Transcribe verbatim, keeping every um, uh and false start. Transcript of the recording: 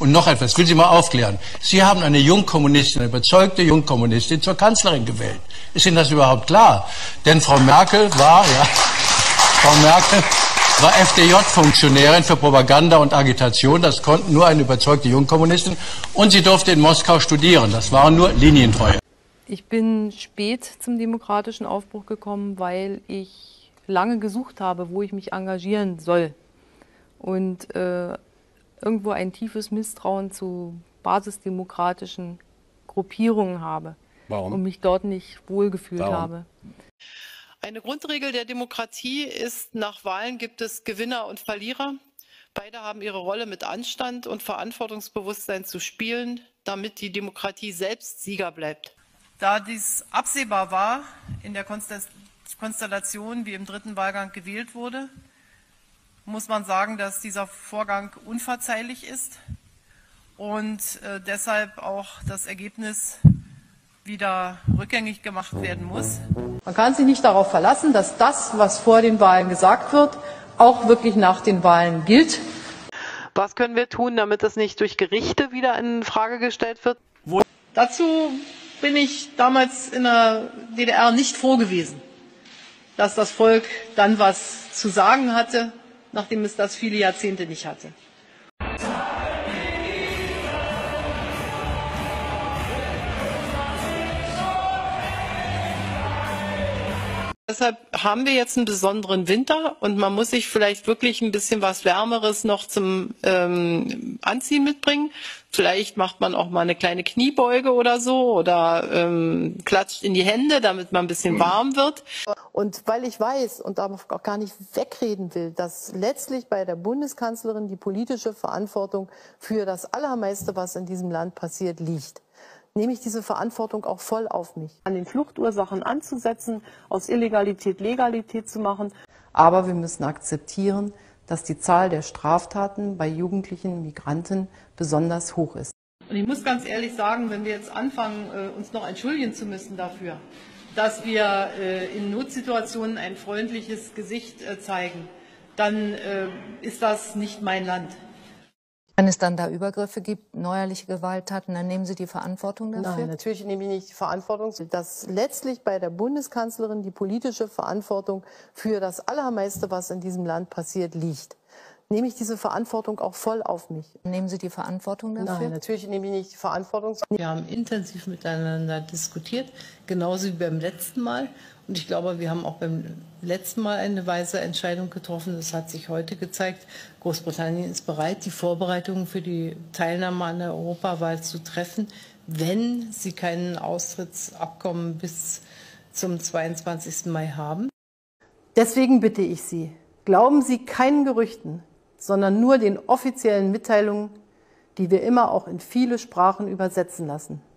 Und noch etwas, will Sie mal aufklären. Sie haben eine Jungkommunistin, eine überzeugte Jungkommunistin zur Kanzlerin gewählt. Ist Ihnen das überhaupt klar? Denn Frau Merkel war, ja, Frau Merkel war F D J-Funktionärin für Propaganda und Agitation. Das konnten nur eine überzeugte Jungkommunistin. Und sie durfte in Moskau studieren. Das waren nur Linientreue. Ich bin spät zum demokratischen Aufbruch gekommen, weil ich lange gesucht habe, wo ich mich engagieren soll. Und äh, irgendwo ein tiefes Misstrauen zu basisdemokratischen Gruppierungen habe. Warum? Und mich dort nicht wohlgefühlt Warum? habe. Eine Grundregel der Demokratie ist, nach Wahlen gibt es Gewinner und Verlierer. Beide haben ihre Rolle mit Anstand und Verantwortungsbewusstsein zu spielen, damit die Demokratie selbst Sieger bleibt. Da dies absehbar war in der Konstellation, wie im dritten Wahlgang gewählt wurde, muss man sagen, dass dieser Vorgang unverzeihlich ist und äh, deshalb auch das Ergebnis wieder rückgängig gemacht werden muss. Man kann sich nicht darauf verlassen, dass das, was vor den Wahlen gesagt wird, auch wirklich nach den Wahlen gilt. Was können wir tun, damit das nicht durch Gerichte wieder in Frage gestellt wird? Wo Dazu bin ich damals in der D D R nicht froh gewesen, dass das Volk dann was zu sagen hatte, nachdem es das viele Jahrzehnte nicht hatte. Deshalb haben wir jetzt einen besonderen Winter und man muss sich vielleicht wirklich ein bisschen was Wärmeres noch zum ähm, Anziehen mitbringen. Vielleicht macht man auch mal eine kleine Kniebeuge oder so oder ähm, klatscht in die Hände, damit man ein bisschen warm wird. Und weil ich weiß und auch gar nicht wegreden will, dass letztlich bei der Bundeskanzlerin die politische Verantwortung für das Allermeiste, was in diesem Land passiert, liegt, nehme ich diese Verantwortung auch voll auf mich. An den Fluchtursachen anzusetzen, aus Illegalität Legalität zu machen. Aber wir müssen akzeptieren, dass die Zahl der Straftaten bei jugendlichen Migranten besonders hoch ist. Und ich muss ganz ehrlich sagen, wenn wir jetzt anfangen, uns noch entschuldigen zu müssen dafür, dass wir in Notsituationen ein freundliches Gesicht zeigen, dann ist das nicht mein Land. Wenn es dann da Übergriffe gibt, neuerliche Gewalttaten, dann nehmen Sie die Verantwortung dafür? Nein, natürlich nehme ich nicht die Verantwortung. Dass letztlich bei der Bundeskanzlerin die politische Verantwortung für das Allermeiste, was in diesem Land passiert, liegt, nehme ich diese Verantwortung auch voll auf mich. Nehmen Sie die Verantwortung dafür? Nein, natürlich nehme ich nicht die Verantwortung. Wir haben intensiv miteinander diskutiert, genauso wie beim letzten Mal. Und ich glaube, wir haben auch beim letzten Mal eine weise Entscheidung getroffen. Das hat sich heute gezeigt. Großbritannien ist bereit, die Vorbereitungen für die Teilnahme an der Europawahl zu treffen, wenn sie kein Austrittsabkommen bis zum zweiundzwanzigsten Mai haben. Deswegen bitte ich Sie, glauben Sie keinen Gerüchten, sondern nur den offiziellen Mitteilungen, die wir immer auch in viele Sprachen übersetzen lassen.